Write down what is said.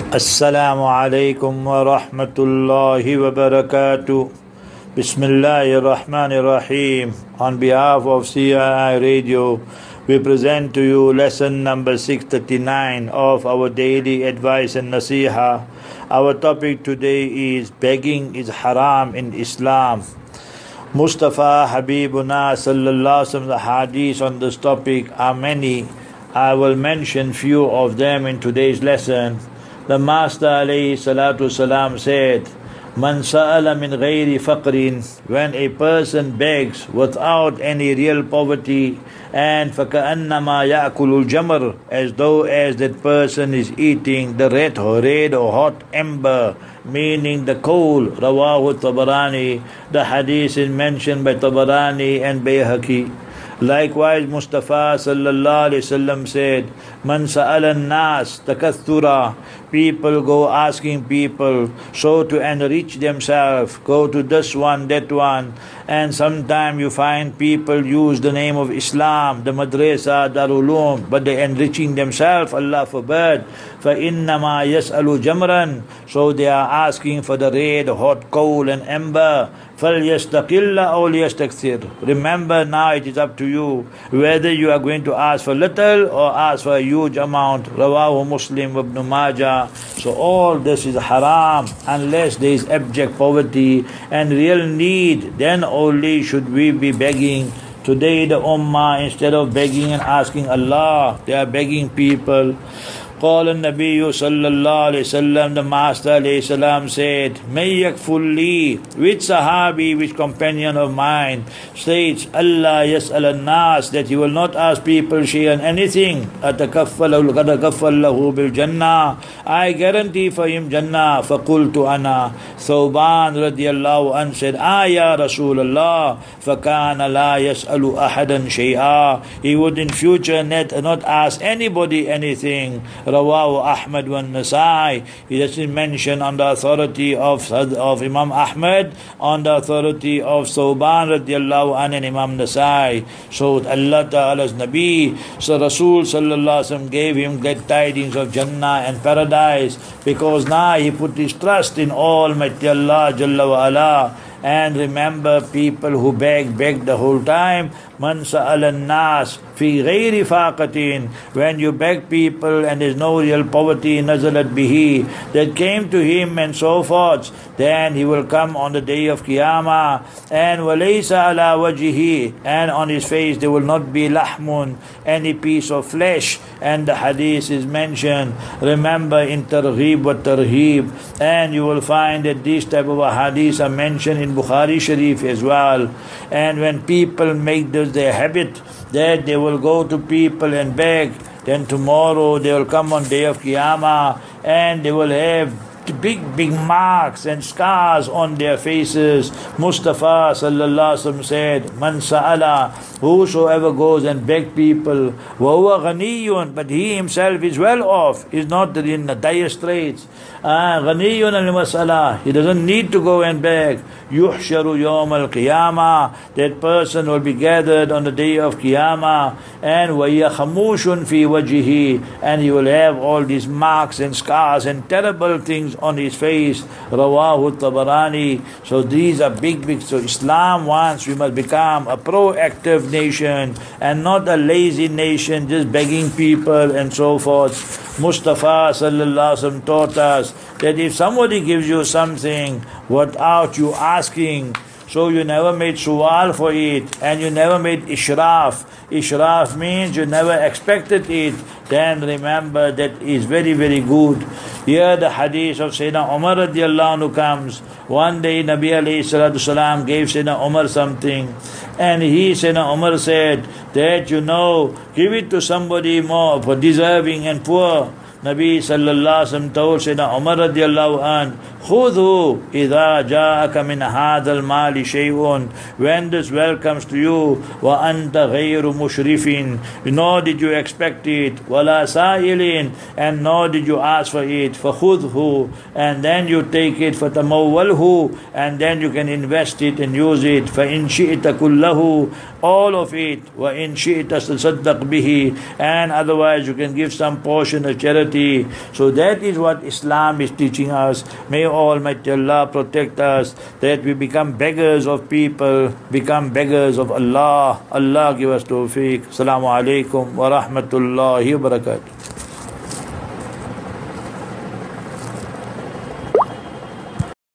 Assalamu alaikum wa rahmatullahi wa barakatuh. Bismillahir Rahmanir Rahim. On behalf of CII Radio, we present to you lesson number 639 of our daily advice and nasiha. Our topic today is begging is haram in Islam. Mustafa Habibuna sallallahu alaihi wasallam hadith on this topic are many. I will mention few of them in today's lesson. The Master alayhi salatu salam said, Man sa'ala min ghayri faqrin, when a person begs without any real poverty, and فَكَأَنَّمَا يَأْكُلُ الْجَمْرِ, as though as that person is eating the red or hot ember, meaning the coal. Rawahu Tabarani. The hadith is mentioned by Tabarani and Bayhaqi. Likewise, Mustafa sallallahu alaihi wasallam said, Man sa'ala nas takathura, people go asking people, so to enrich themselves, go to this one, that one, and sometimes you find people use the name of Islam, the madrasa, Darul Uloom, but they enriching themselves, Allah forbid. فَإِنَّمَا يَسْأَلُ جَمْرًا, so they are asking for the red, hot coal and ember. فَلْيَسْتَقِلَّ أَوْ لِيَسْتَكْثِرْ. Remember, now it is up to you whether you are going to ask for little or ask for a huge amount. Rawahu Muslim ibn Majah. So all this is haram unless there is abject poverty and real need. Then only should we be begging. Today the ummah, instead of begging and asking Allah, they are begging people. قال النبي صلى الله عليه وسلم, the Master alayhi salam said, May yakful li, which Sahabi, which companion of mine states, Allah yas'al al-nas, that he will not ask people shay'an anything, atakaffal lahu bil jannah, I guarantee for him jannah. فَقُلْتُ أَنَا, Thawban radiyallahu anhu said, Ya Rasulullah, فَكَانَ لَا يَسْأَلُ أَحَدًا شَيْئًا, he would in future not ask anybody anything. Rawahu Ahmad wa Nasai. It has been mentioned on the authority of Imam Ahmad, on the authority of Thawban radiyallahu anhu and Imam Nasai. So Allah Ta'ala's Nabi, so Rasul sallallahu alaihi wasallam gave him glad tidings of Jannah and paradise, because now he put his trust in Almighty Allah Jalla wa Ala. And remember, people who beg the whole time. Man sa'ala nas fi ghayri faqatin, when you beg people and there's no real poverty, nazalat bihi, that came to him and so forth, then he will come on the day of Qiyamah, and walaysa ala wajhihi, and on his face there will not be lahmun, any piece of flesh. And the hadith is mentioned, remember, in Targhib wa Tarhib, and you will find that these type of hadiths are mentioned in Bukhari Sharif as well. And when people make this their habit, that they will go to people and beg, then tomorrow they will come on day of Qiyamah and they will have big marks and scars on their faces. Mustafa sallallahu alaihi wasallam said, Man sa'ala, whosoever goes and beg people, wa huwa ghaniyun, but he himself is well off, is not in the dire straits. Ghaniyun al-mas'ala, he doesn't need to go and beg. Yuhsharu yawm al-qiyamah, that person will be gathered on the day of Qiyamah, and wa hiya khamushun fi wajhihi, and he will have all these marks and scars and terrible things on his face. Rawahu Tabarani. So these are big. So Islam wants we must become a proactive nation and not a lazy nation just begging people and so forth. Mustafa sallallahu alaihi wasallam taught us that if somebody gives you something without you asking, so you never made suwal for it, and you never made ishraf. Ishraf means you never expected it. Then remember that is very good. Here the hadith of Sayyidina Umar radiyallahu anhu comes. One day Nabi alayhi salatu salam gave Sayyidina Umar something, and Sayyidina Umar said that, give it to somebody more for deserving and poor. Nabi sallallahu alaihi wasallam told Sayyidina Umar radiyallahu an, Khudhu idha ja'aka min hadal mali shay'un, when this wealth comes to you, wa anta ghayru mushrifin, nor did you expect it, wala sa'ilin, and nor did you ask for it, fakhudhu, and then you take it, fatamawwalhu, and then you can invest it and use it, fa in shi'ta kullahu, all of it. وَإِنْ شِئْتَ تَصَدَّقْ بِهِ, and otherwise you can give some portion of charity. So that is what Islam is teaching us. May Almighty Allah protect us, that we become beggars of people, become beggars of Allah. Allah give us tawfiq. Assalamu alaikum wa rahmatullahi wa barakatuh.